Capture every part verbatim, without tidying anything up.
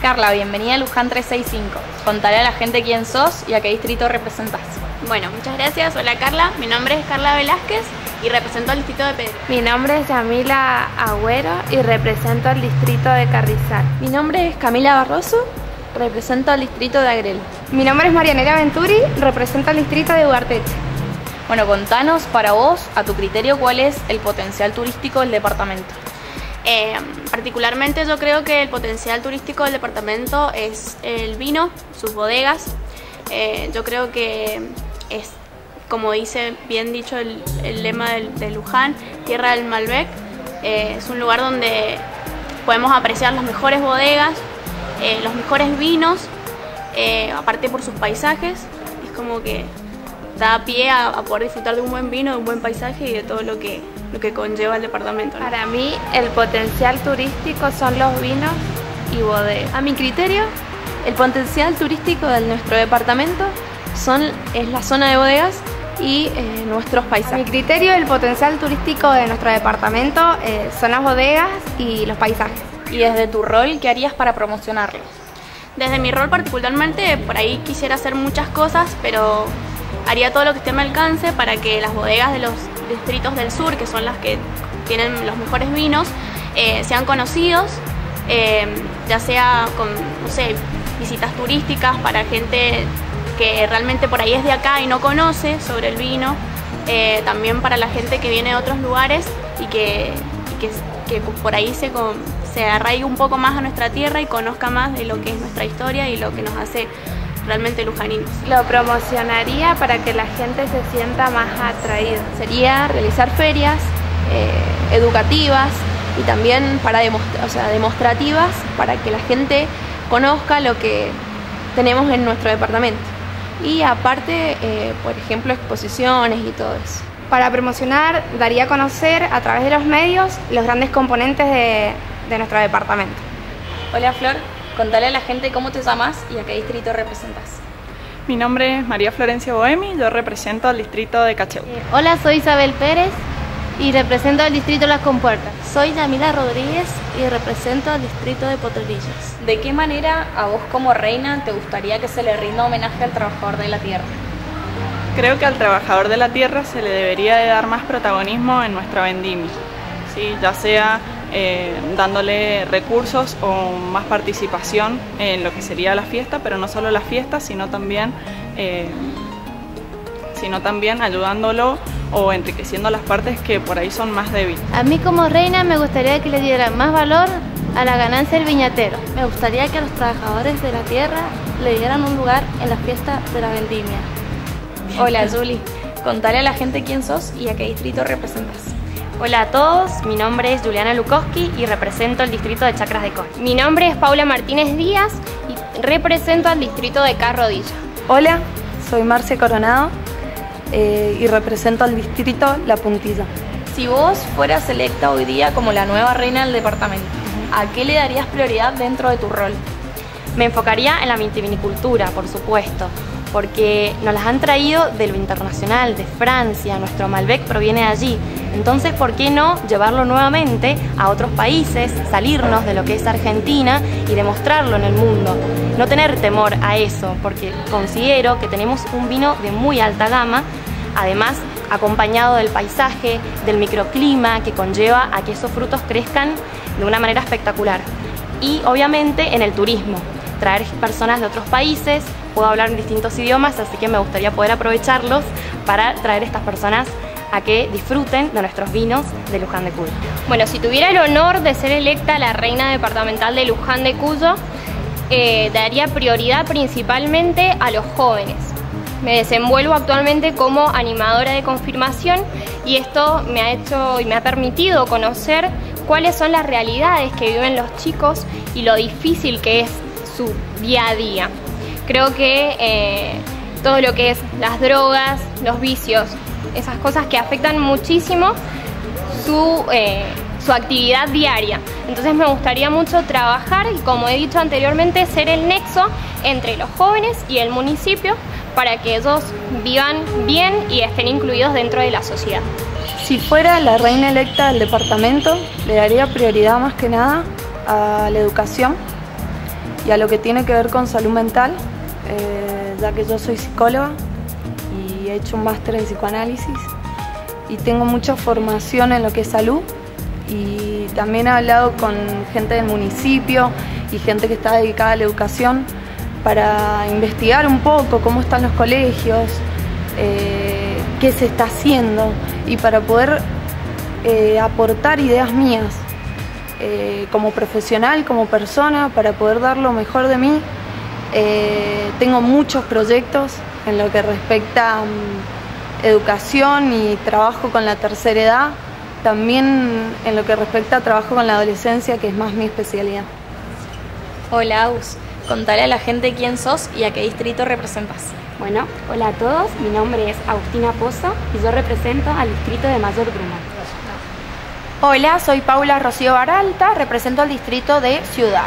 Carla, bienvenida a Luján trescientos sesenta y cinco. Contale a la gente quién sos y a qué distrito representás. Bueno, muchas gracias. Hola Carla, mi nombre es Carla Velázquez y represento al distrito de Pedro. Mi nombre es Yamila Agüero y represento al distrito de Carrizal. Mi nombre es Camila Barroso, represento al distrito de Agrel. Mi nombre es Marianela Venturi, represento al distrito de Ugarteche. Bueno, contanos para vos, a tu criterio, cuál es el potencial turístico del departamento. Eh, particularmente yo creo que el potencial turístico del departamento es el vino, sus bodegas. Eh, yo creo que es, como dice bien dicho el, el lema del, de Luján, tierra del Malbec. Eh, es un lugar donde podemos apreciar las mejores bodegas, eh, los mejores vinos, eh, aparte por sus paisajes. Es como que da pie a, a poder disfrutar de un buen vino, de un buen paisaje y de todo lo que, lo que conlleva el departamento, ¿no? Para mí el potencial turístico son los vinos y bodegas. A mi criterio, el potencial turístico de nuestro departamento son, es la zona de bodegas y eh, nuestros paisajes. A mi criterio, el potencial turístico de nuestro departamento eh, son las bodegas y los paisajes. Y desde tu rol, ¿qué harías para promocionarlos? Desde mi rol particularmente, por ahí quisiera hacer muchas cosas, pero haría todo lo que esté a mi alcance para que las bodegas de los distritos del sur, que son las que tienen los mejores vinos, eh, sean conocidos, eh, ya sea con, no sé, visitas turísticas para gente que realmente por ahí es de acá y no conoce sobre el vino, eh, también para la gente que viene de otros lugares y que, y que, que por ahí se, se arraigue un poco más a nuestra tierra y conozca más de lo que es nuestra historia y lo que nos hace realmente lujaninos. Lo promocionaría para que la gente se sienta más atraída. Sería realizar ferias eh, educativas y también para demostra o sea, demostrativas para que la gente conozca lo que tenemos en nuestro departamento. Y aparte, eh, por ejemplo, exposiciones y todo eso. Para promocionar, daría a conocer a través de los medios los grandes componentes de, de nuestro departamento. Hola Flor, contale a la gente cómo te llamas y a qué distrito representas. Mi nombre es María Florencia Boemi, yo represento al distrito de Cacheu. Eh, hola, soy Isabel Pérez y represento al distrito de Las Compuertas. Soy Yamila Rodríguez y represento al distrito de Potrerillos. ¿De qué manera a vos como reina te gustaría que se le rinda homenaje al trabajador de la tierra? Creo que al trabajador de la tierra se le debería de dar más protagonismo en nuestra vendimia, ¿sí? Ya sea eh, dándole recursos o más participación en lo que sería la fiesta, pero no solo la fiesta, sino también, eh, sino también ayudándolo o enriqueciendo las partes que por ahí son más débiles. A mí como reina me gustaría que le dieran más valor a la ganancia del viñatero. Me gustaría que a los trabajadores de la tierra le dieran un lugar en la fiesta de la vendimia. Hola Juli, contale a la gente quién sos y a qué distrito representas. Hola a todos, mi nombre es Juliana Lukowski y represento el distrito de Chacras de Costa. Mi nombre es Paula Martínez Díaz y represento al distrito de Carrodilla. Hola, soy Marcia Coronado eh, y represento al distrito La Puntilla. Si vos fueras electa hoy día como la nueva reina del departamento, ¿a qué le darías prioridad dentro de tu rol? Me enfocaría en la vitivinicultura, por supuesto, porque nos las han traído de lo internacional, de Francia, nuestro Malbec proviene de allí. Entonces, ¿por qué no llevarlo nuevamente a otros países, salirnos de lo que es Argentina y demostrarlo en el mundo? No tener temor a eso, porque considero que tenemos un vino de muy alta gama, además acompañado del paisaje, del microclima que conlleva a que esos frutos crezcan de una manera espectacular. Y obviamente en el turismo, traer personas de otros países, puedo hablar en distintos idiomas, así que me gustaría poder aprovecharlos para traer estas personas a que disfruten de nuestros vinos de Luján de Cuyo. Bueno, si tuviera el honor de ser electa la reina departamental de Luján de Cuyo, eh, daría prioridad principalmente a los jóvenes. Me desenvuelvo actualmente como animadora de confirmación y esto me ha hecho y me ha permitido conocer cuáles son las realidades que viven los chicos y lo difícil que es su día a día. Creo que eh, todo lo que es las drogas, los vicios, esas cosas que afectan muchísimo su, eh, su actividad diaria. Entonces me gustaría mucho trabajar y, como he dicho anteriormente, ser el nexo entre los jóvenes y el municipio para que ellos vivan bien y estén incluidos dentro de la sociedad. Si fuera la reina electa del departamento, le daría prioridad más que nada a la educación y a lo que tiene que ver con salud mental, eh, ya que yo soy psicóloga y he hecho un máster en psicoanálisis y tengo mucha formación en lo que es salud, y también he hablado con gente del municipio y gente que está dedicada a la educación para investigar un poco cómo están los colegios, eh, qué se está haciendo, y para poder eh, aportar ideas mías eh, como profesional, como persona, para poder dar lo mejor de mí. Eh, tengo muchos proyectos en lo que respecta a um, educación y trabajo con la tercera edad, también en lo que respecta a trabajo con la adolescencia, que es más mi especialidad. Hola, Aus. Contale a la gente quién sos y a qué distrito representas. Bueno, hola a todos, mi nombre es Agustina Pozo y yo represento al distrito de Mayor Bruma. Hola, soy Paula Rocío Baralta, represento al distrito de Ciudad.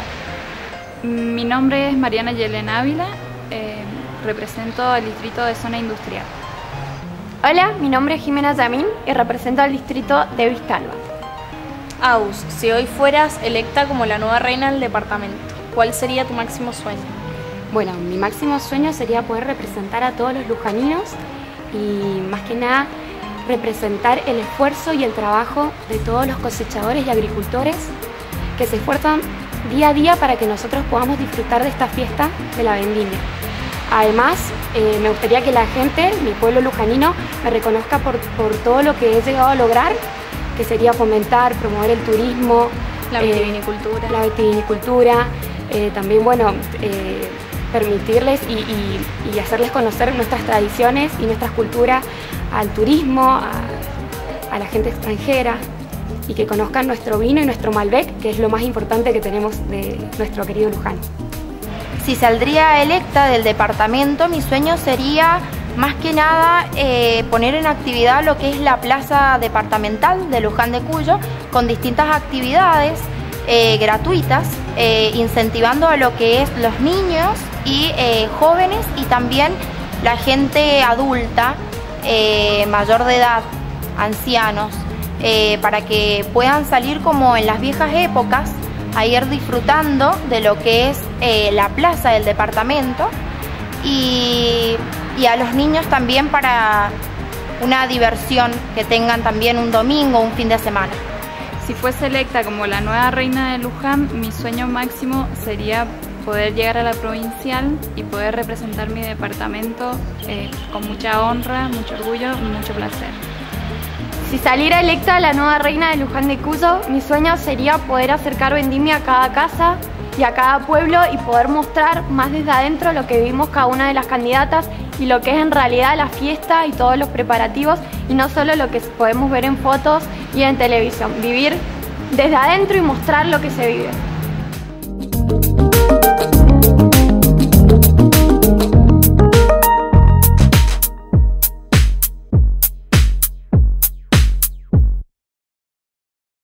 Mi nombre es Mariana Yelena Ávila, eh, represento al distrito de Zona Industrial. Hola, mi nombre es Jimena Yamín y represento al distrito de Vistalba. Aus, si hoy fueras electa como la nueva reina del departamento, ¿cuál sería tu máximo sueño? Bueno, mi máximo sueño sería poder representar a todos los lujaninos y más que nada representar el esfuerzo y el trabajo de todos los cosechadores y agricultores que se esfuerzan día a día para que nosotros podamos disfrutar de esta fiesta de la vendimia. Además, eh, me gustaría que la gente, mi pueblo lujanino, me reconozca por, por todo lo que he llegado a lograr, que sería fomentar, promover el turismo, la vitivinicultura, eh, la vitivinicultura eh, también, bueno, eh, permitirles y, y, y hacerles conocer nuestras tradiciones y nuestras culturas al turismo, a, a la gente extranjera, y que conozcan nuestro vino y nuestro Malbec, que es lo más importante que tenemos de nuestro querido Luján. Si saldría electa del departamento, mi sueño sería más que nada eh, poner en actividad lo que es la plaza departamental de Luján de Cuyo, con distintas actividades eh, gratuitas, eh, incentivando a lo que es los niños y eh, jóvenes, y también la gente adulta, eh, mayor de edad, ancianos, eh, para que puedan salir como en las viejas épocas, a ir disfrutando de lo que es eh, la plaza del departamento, y, y a los niños también para una diversión, que tengan también un domingo, un fin de semana. Si fuese electa como la nueva reina de Luján, mi sueño máximo sería poder llegar a la provincial y poder representar mi departamento eh, con mucha honra, mucho orgullo y mucho placer. Si saliera electa la nueva reina de Luján de Cuyo, mi sueño sería poder acercar vendimia a cada casa y a cada pueblo y poder mostrar más desde adentro lo que vivimos cada una de las candidatas y lo que es en realidad la fiesta y todos los preparativos, y no solo lo que podemos ver en fotos y en televisión. Vivir desde adentro y mostrar lo que se vive.